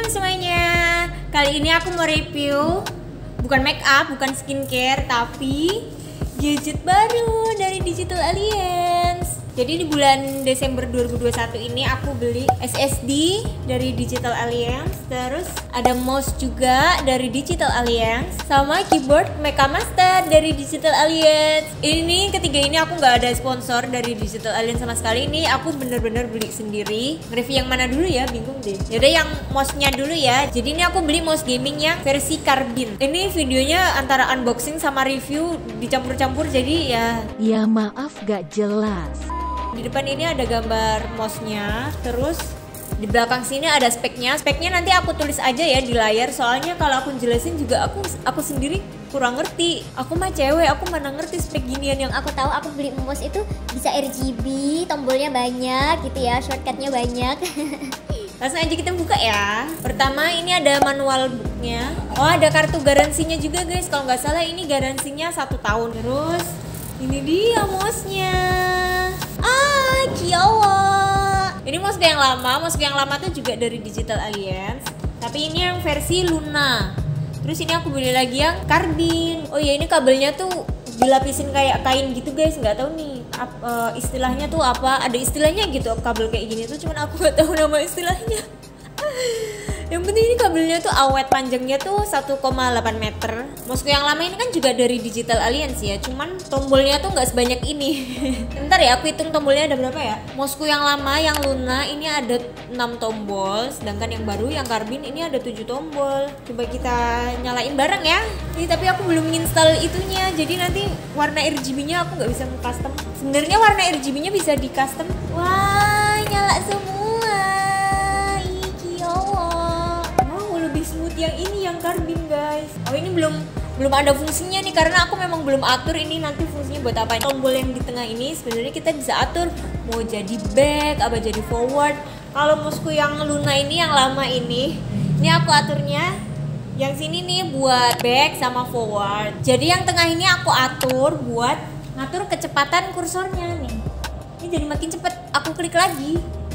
semuanya. Kali ini aku mau review bukan make up, bukan skincare, tapi gadget baru dari Digital Alliance. Jadi di bulan Desember 2021 ini aku beli SSD dari Digital Alliance, terus ada mouse juga dari Digital Alliance, sama keyboard Mecha Master dari Digital Alliance. Ini ketiga ini aku nggak ada sponsor dari Digital Alliance sama sekali. Ini aku bener-bener beli sendiri. Review yang mana dulu ya? Bingung deh. Yaudah yang mouse-nya dulu ya. Jadi ini aku beli mouse gaming yang versi karbin. Ini videonya antara unboxing sama review dicampur-campur, jadi ya. Ya maaf gak jelas. Di depan ini ada gambar mouse-nya, terus di belakang sini ada speknya. Speknya nanti aku tulis aja ya di layar, soalnya kalau aku jelasin juga aku sendiri kurang ngerti. Aku mah cewek, aku mana ngerti spek ginian. Yang aku tahu aku beli mouse itu bisa RGB, tombolnya banyak gitu ya, shortcutnya banyak. Langsung aja kita buka ya. Pertama ini ada manual booknya. Oh, ada kartu garansinya juga guys. Kalau nggak salah ini garansinya 1 tahun. Terus ini dia mouse-nya. Kiawa. Ini mouse yang lama. Mouse yang lama tuh juga dari Digital Alliance, tapi ini yang versi Luna. Terus ini aku beli lagi yang karbin. Oh ya, ini kabelnya tuh dilapisin kayak kain gitu guys. Nggak tahu nih istilahnya tuh apa. Ada istilahnya gitu kabel kayak gini tuh, cuman aku nggak tahu nama istilahnya. Yang penting ini kabelnya tuh awet, panjangnya tuh 1,8 meter. Mouse yang lama ini kan juga dari Digital Alliance ya, cuman tombolnya tuh nggak sebanyak ini. Bentar ya, aku hitung tombolnya ada berapa ya. Mouse yang lama yang Luna ini ada 6 tombol, sedangkan yang baru yang karbin ini ada 7 tombol. Coba kita nyalain bareng ya. Ini tapi aku belum install itunya, jadi nanti warna RGB-nya aku nggak bisa custom. Sebenarnya warna RGB-nya bisa di custom. Wah, nyala semua. Smooth yang ini yang karbin guys. Oh, ini belum ada fungsinya nih, karena aku memang belum atur ini nanti fungsinya buat apa. Tombol yang di tengah ini sebenarnya kita bisa atur mau jadi back apa jadi forward. Kalau mousku yang Luna ini yang lama ini aku aturnya yang sini nih buat back sama forward. Jadi yang tengah ini aku atur buat ngatur kecepatan kursornya nih. Ini jadi makin cepet. Aku klik lagi,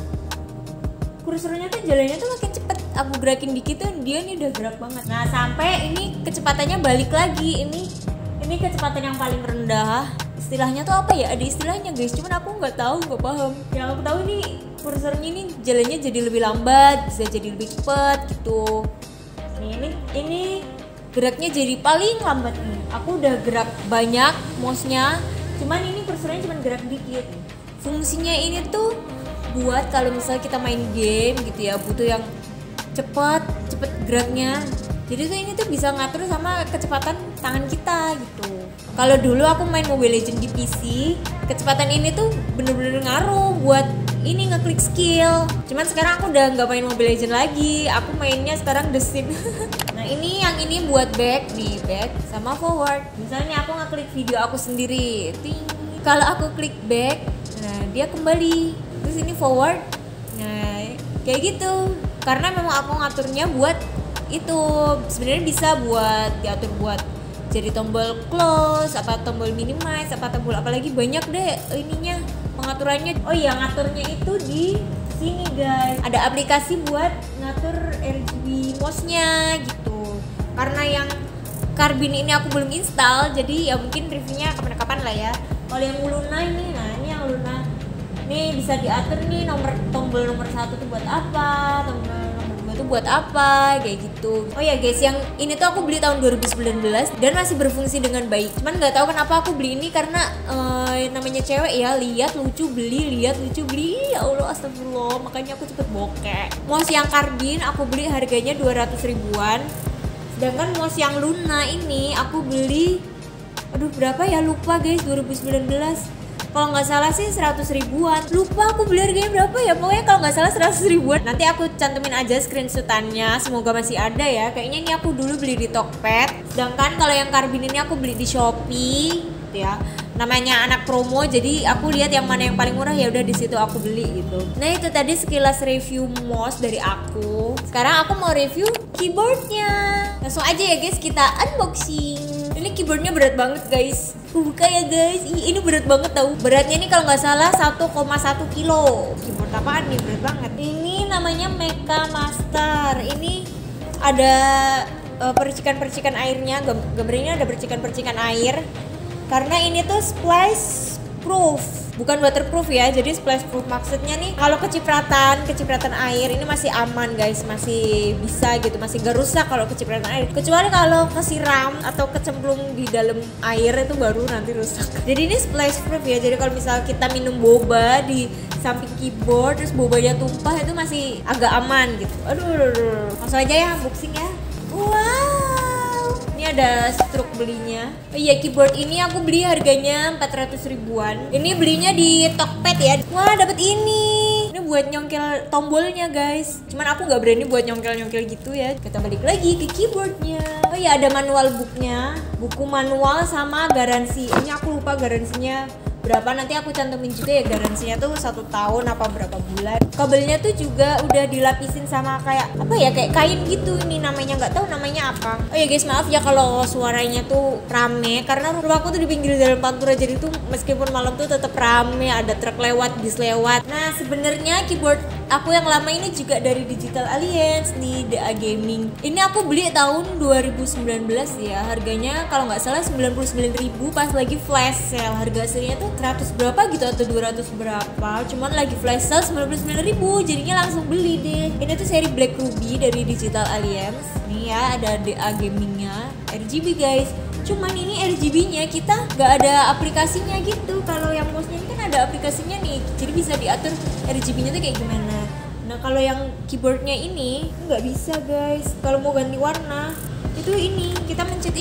kursornya tuh jalannya tuh makin cepet. Aku gerakin dikit tuh dia nih udah gerak banget. Nah, sampai ini kecepatannya balik lagi. Ini kecepatan yang paling rendah. Istilahnya tuh apa ya? Ada istilahnya guys, cuman aku nggak tahu, nggak paham. Yang aku tahu nih kursornya ini jalannya jadi lebih lambat, bisa jadi lebih cepet gitu. Nih, ini geraknya jadi paling lambat nih. Aku udah gerak banyak mouse-nya, cuman ini kursornya cuman gerak dikit. Fungsinya ini tuh buat kalau misalnya kita main game gitu ya, butuh yang cepet geraknya. Jadi tuh ini tuh bisa ngatur sama kecepatan tangan kita gitu. Kalau dulu aku main Mobile Legends di PC, kecepatan ini tuh bener-bener ngaruh buat ini ngeklik skill. Cuman sekarang aku udah nggak main Mobile Legends lagi, aku mainnya sekarang The Sims. Nah, yang ini buat back nih, back sama forward. Misalnya aku ngeklik video aku sendiri, kalau aku klik back, nah dia kembali. Terus ini forward, nah kayak gitu. Karena memang aku ngaturnya buat itu, sebenarnya bisa buat diatur buat jadi tombol close, apa tombol minimize, apa tombol apalagi banyak deh ininya pengaturannya. Oh iya, ngaturnya itu di sini guys. Ada aplikasi buat ngatur RGB mouse-nya gitu. Karena yang karbin ini aku belum install, jadi ya mungkin reviewnya kapan-kapan lah ya. Kalau yang Luna ini, nah ini yang Luna. Nih bisa diatur nih tombol nomor 1 tuh buat apa, tombol nomor 2 tuh buat apa, kayak gitu. Oh ya guys, yang ini tuh aku beli tahun 2019 dan masih berfungsi dengan baik. Cuman nggak tahu kenapa aku beli ini, karena namanya cewek ya, lihat lucu beli, ya Allah astagfirullah, makanya aku cepet bokeh. Mouse yang karbin aku beli harganya 200 ribuan, sedangkan mouse yang Luna ini aku beli berapa ya, lupa guys, 2019 kalau nggak salah sih 100 ribuan. Lupa aku beli harganya berapa ya, pokoknya kalau nggak salah 100 ribuan. Nanti aku cantumin aja screenshotannya, semoga masih ada ya. Kayaknya ini aku dulu beli di Tokped, sedangkan kalau yang karbin ini aku beli di Shopee gitu ya. Namanya anak promo, jadi aku lihat yang mana yang paling murah, ya udah di situ aku beli gitu. Nah, itu tadi sekilas review mouse dari aku. Sekarang aku mau review keyboardnya. Langsung aja ya guys, kita unboxing. Ini keyboardnya berat banget guys. Buka ya guys. Ini berat banget tau. Beratnya ini kalau nggak salah 1,1 kilo. Keyboard apaan nih, berat banget. Ini namanya Mecha Master. Ini ada percikan-percikan airnya. Gambarnya ada percikan-percikan air. Karena ini tuh splash proof, bukan waterproof ya. Jadi splash proof maksudnya nih kalau kecipratan air ini masih aman guys, masih bisa gitu, masih gak rusak kalau kecipratan air. Kecuali kalau kesiram atau kecemplung di dalam air itu baru nanti rusak. Jadi ini splash proof ya. Jadi kalau misal kita minum boba di samping keyboard terus bobanya tumpah itu masih agak aman gitu. Aduh. Langsung aja ya unboxing ya. Wow. Ini ada struk belinya. Oh iya, keyboard ini aku beli harganya 400 ribuan. Ini belinya di Tokped ya. Wah, dapet ini. Ini buat nyongkel tombolnya guys. Cuman aku nggak berani buat nyongkel-nyongkel gitu ya. Kita balik lagi ke keyboardnya. Oh iya, ada manual booknya, buku manual sama garansi. Ini aku lupa garansinya berapa, nanti aku cantumin juga ya. Garansinya tuh 1 tahun apa berapa bulan. Kabelnya tuh juga udah dilapisin sama kayak apa ya, kayak kain gitu. Ini namanya nggak tahu namanya apa. Oh ya guys, maaf ya kalau suaranya tuh rame karena rumahku tuh di pinggir jalan Pantura, jadi tuh meskipun malam tuh tetap rame, ada truk lewat, bis lewat. Nah sebenarnya keyboard aku yang lama ini juga dari Digital Alliance nih, DA Gaming. Ini aku beli tahun 2019 ya. Harganya kalau nggak salah 99.000 pas lagi flash sale. Harga aslinya tuh 100 berapa gitu atau 200 berapa, cuman lagi flash sale 99.000, jadinya langsung beli deh. Ini tuh seri Black Ruby dari Digital Alliance. Nih ya, ada DA Gamingnya, RGB guys. Cuman ini RGB-nya kita nggak ada aplikasinya gitu. Kalau yang mouse-nya ini kan ada aplikasinya nih, jadi bisa diatur RGB-nya tuh kayak gimana. Nah kalau yang keyboardnya ini nggak bisa guys. Kalau mau ganti warna itu ini kita mencet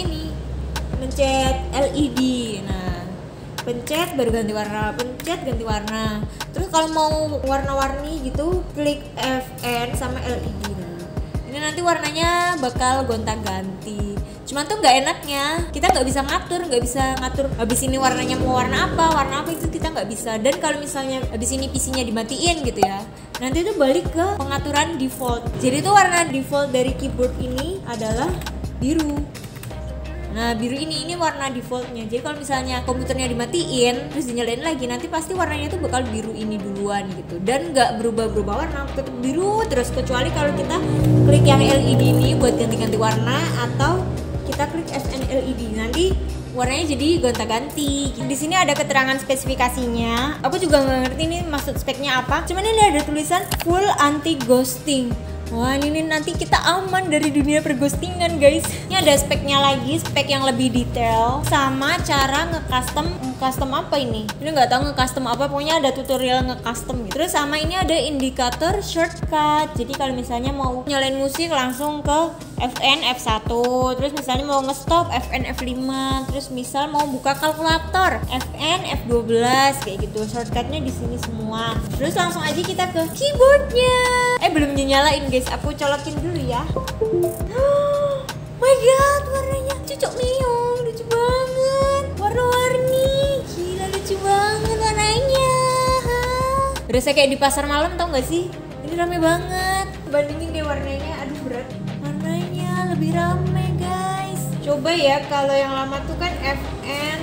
LED. Nah pencet baru ganti warna, pencet ganti warna. Terus kalau mau warna-warni gitu klik FN sama LED. Nah ini nanti warnanya bakal gonta-ganti. Cuman tuh nggak enaknya kita nggak bisa ngatur habis ini warnanya mau warna apa itu kita nggak bisa. Dan kalau misalnya habis ini PC-nya dimatiin gitu ya, nanti tuh balik ke pengaturan default. Jadi tuh warna default dari keyboard ini adalah biru. Nah biru ini warna defaultnya. Jadi kalau misalnya komputernya dimatiin terus dinyalain lagi, nanti pasti warnanya tuh bakal biru ini duluan gitu, dan nggak berubah warna, tetap biru terus. Kecuali kalau kita klik yang LED ini buat ganti-ganti warna, atau kita klik FN LED, nanti warnanya jadi gonta-ganti. Di sini ada keterangan spesifikasinya. Aku juga nggak ngerti ini maksud speknya apa. Cuman ini ada tulisan full anti ghosting. Wah ini nanti kita aman dari dunia perghostingan guys. Ini ada speknya lagi, spek yang lebih detail sama cara nge-custom apa ini? Ini nggak tahu nge-custom apa, pokoknya ada tutorial nge-custom gitu. Terus sama ini ada indikator shortcut. Jadi kalau misalnya mau nyalain musik langsung ke FN F1, terus misalnya mau nge-stop FN F5, terus misal mau buka kalkulator FN F12 kayak gitu. Shortcutnya di sini semua. Terus langsung aja kita ke keyboardnya. Belum dinyalain guys, aku colokin dulu ya. Oh my god, warnanya cucok meong, lucu banget. Warna-warni, gila lucu banget warnanya. Berasa kayak di pasar malam, tau gak sih? Ini rame banget. Bandingin deh warnanya, aduh berat. Warnanya lebih rame guys. Coba ya, kalau yang lama tuh kan FN.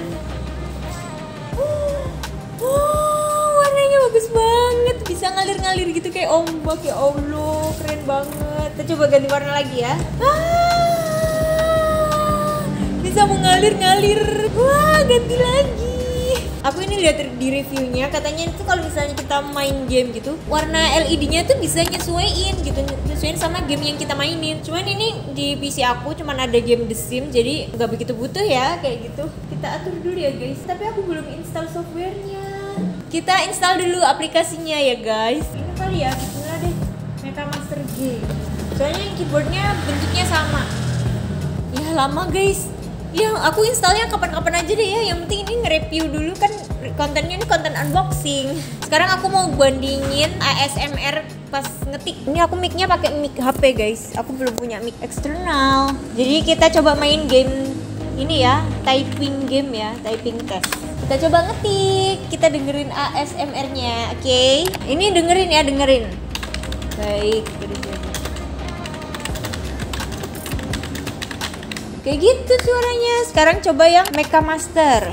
Warnanya bagus banget, bisa ngalir-ngalir gitu kayak ombak. Ya Allah, keren banget. Kita coba ganti warna lagi ya. Bisa mengalir-ngalir. Wah, ganti lagi. Aku ini lihat di reviewnya, katanya itu kalau misalnya kita main game gitu, warna LED-nya tuh bisa nyesuaiin gitu, nyesuaiin sama game yang kita mainin. Cuman ini di PC aku cuman ada game The Sims, jadi nggak begitu butuh ya kayak gitu. Kita atur dulu ya guys. Tapi aku belum install softwarenya. Kita install dulu aplikasinya ya guys. Ini kali ya, bismillah deh. Mecha Master G. Soalnya keyboardnya bentuknya sama. Ya lama guys. Ya aku installnya kapan-kapan aja deh ya. Yang penting ini nge-review dulu kan, kontennya ini konten unboxing. Sekarang aku mau bandingin ASMR pas ngetik. Ini aku mic-nya pakai mic HP guys. Aku belum punya mic eksternal. Jadi kita coba main game ini ya, typing game ya, typing test. Kita coba ngetik, kita dengerin ASMR-nya, oke? Ini dengerin ya, dengerin. Baik, Oke Kayak gitu suaranya. Sekarang coba yang Mecha Master.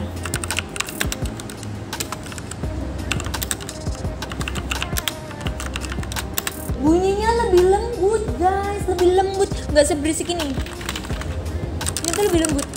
Bunyinya lebih lembut guys, lebih lembut, nggak seberisik ini. Ini tuh lebih lembut.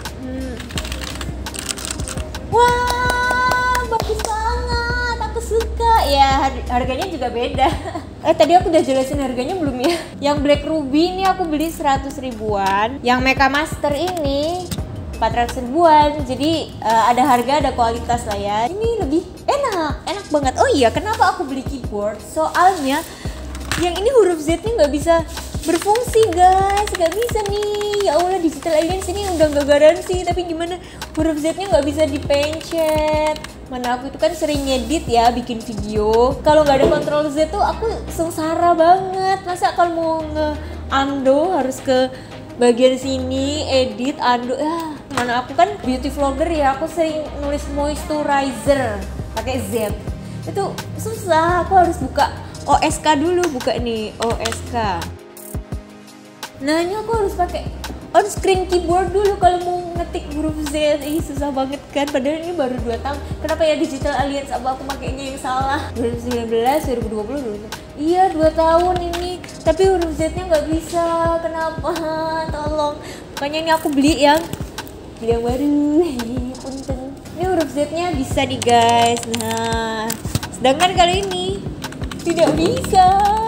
Wah, bagus banget, aku suka. Ya harganya juga beda. Tadi aku udah jelasin harganya belum ya? Yang Black Ruby ini aku beli 100 ribuan. Yang Mecha Master ini 400 ribuan. Jadi ada harga, ada kualitas lah ya. Ini lebih enak banget. Oh iya, kenapa aku beli keyboard? Soalnya yang ini huruf Z-nya nggak bisa berfungsi guys, nggak bisa nih. Ya Allah, Digital Alliance ini udah nggak garansi, tapi gimana huruf Z-nya nggak bisa dipencet. Mana aku itu kan sering ngedit ya, bikin video. Kalau nggak ada Ctrl Z tuh aku sengsara banget. Masa kalau mau nge-undo harus ke bagian sini, edit, undo. Mana aku kan beauty vlogger ya, aku sering nulis moisturizer pakai Z. Itu susah, aku harus buka OSK dulu, buka nih OSK. Nah ini aku harus pakai on screen keyboard dulu kalau mau ngetik huruf Z. Susah banget kan, padahal ini baru 2 tahun. Kenapa ya Digital Alliance, apa aku pakainya yang salah? 2019, 2020, 2020. Iya 2 tahun ini, tapi huruf Z-nya nggak bisa. Kenapa? Tolong. Makanya ini aku beli yang baru. Punten. Ini huruf Z-nya bisa nih guys. Nah, sedangkan kali ini tidak bisa.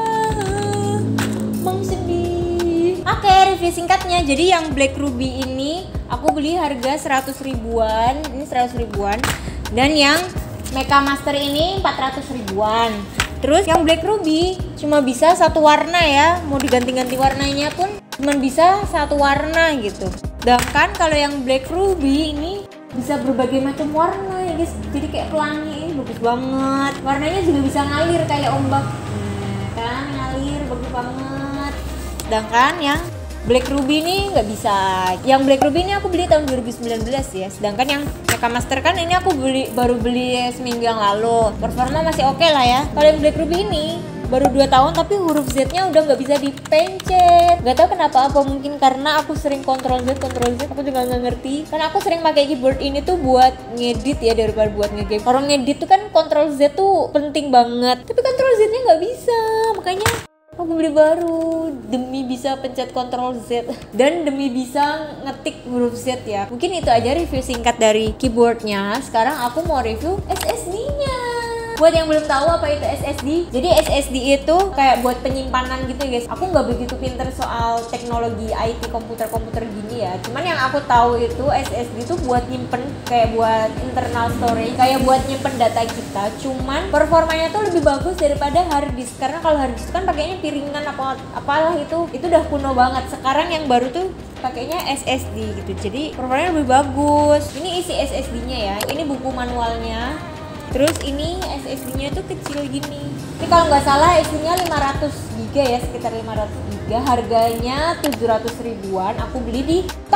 Mau sedih. Oke, review singkatnya. Jadi yang Black Ruby ini aku beli harga 100 ribuan. Ini 100 ribuan. Dan yang Mecha Master ini 400 ribuan. Terus yang Black Ruby cuma bisa satu warna ya. Mau diganti-ganti warnanya pun cuma bisa satu warna gitu. Sedangkan kalau yang Black Ruby ini bisa berbagai macam warna ya guys, jadi kayak pelangi. Ini bagus banget, warnanya juga bisa ngalir kayak ombak. Kan ngalir, bagus banget. Sedangkan yang Black Ruby ini nggak bisa. Yang Black Ruby ini aku beli tahun 2019 ya. Sedangkan yang Mecha Master kan ini aku baru beli seminggu yang lalu. Performa masih oke lah ya. Kalau yang Black Ruby ini baru 2 tahun tapi huruf Z-nya udah nggak bisa dipencet. Gak tau kenapa, apa mungkin karena aku sering Ctrl Z, aku juga nggak ngerti. Karena aku sering pakai keyboard ini tuh buat ngedit ya daripada buat ngegame. Orang ngedit tuh kan Ctrl Z tuh penting banget, tapi Ctrl Z-nya nggak bisa. Makanya aku beli baru demi bisa pencet Ctrl Z dan demi bisa ngetik huruf Z ya. Mungkin itu aja review singkat dari keyboardnya. Sekarang aku mau review SSD-nya. Buat yang belum tahu apa itu SSD, jadi SSD itu kayak buat penyimpanan gitu guys. Aku nggak begitu pinter soal teknologi IT komputer gini ya. Cuman yang aku tahu itu SSD itu buat nyimpen, kayak buat internal storage, kayak buat nyimpen data kita. Cuman performanya tuh lebih bagus daripada hard disk. Karena kalau hard disk kan pakainya piringan apalah itu udah kuno banget. Sekarang yang baru tuh pakainya SSD gitu. Jadi performanya lebih bagus. Ini isi SSD-nya ya. Ini buku manualnya. Terus ini SSD-nya tuh kecil gini. Ini kalau nggak salah SSD-nya 500 GB ya, sekitar 500 GB. Harganya 700 ribuan. Aku beli di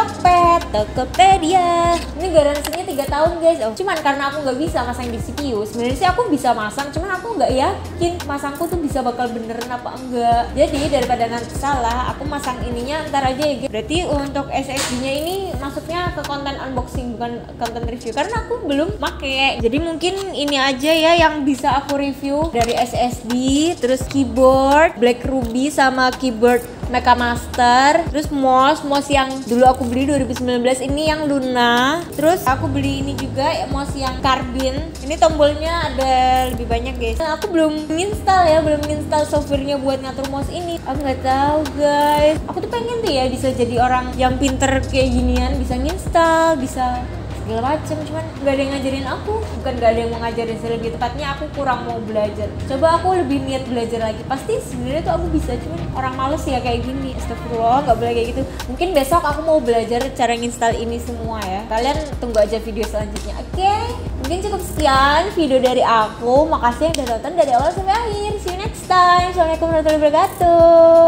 Tokopedia. Ini garansinya 3 tahun guys. Cuman karena aku nggak bisa masang di CPU. Sebenarnya sih aku bisa masang, cuman aku nggak yakin masangku tuh bisa bakal beneran apa enggak. Jadi daripada nanti salah, aku masang ininya ntar aja ya guys. Berarti untuk SSD-nya ini masuknya ke konten unboxing, bukan konten review. Karena aku belum make. Jadi mungkin ini aja ya yang bisa aku review dari SSD, terus keyboard Black Ruby sama keyboard Mecha Master, terus mouse yang dulu aku beli 2019 ini yang Luna. Terus aku beli ini juga mouse yang Carbine. Ini tombolnya ada lebih banyak guys. Nah, aku belum install softwarenya buat ngatur mouse ini. Aku nggak tahu guys. Aku tuh pengen tuh ya bisa jadi orang yang pinter kayak ginian, bisa nginstal, bisa segala macem, cuman gak ada yang ngajarin aku. Bukan gak ada yang mau ngajarin sih, lebih tepatnya aku kurang mau belajar. Coba aku lebih niat belajar lagi, pasti sebenarnya tuh aku bisa, cuman orang males ya kayak gini. Astagfirullah, gak boleh kayak gitu. Mungkin besok aku mau belajar cara nginstal ini semua ya. Kalian tunggu aja video selanjutnya. Oke, mungkin cukup sekian video dari aku. Makasih yang udah nonton dari awal sampai akhir. See you next time. Assalamualaikum warahmatullahi wabarakatuh.